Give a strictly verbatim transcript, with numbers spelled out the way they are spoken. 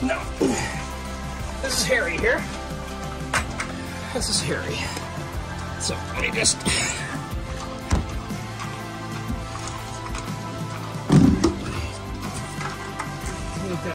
No. This is Harry here. This is Harry. So let me just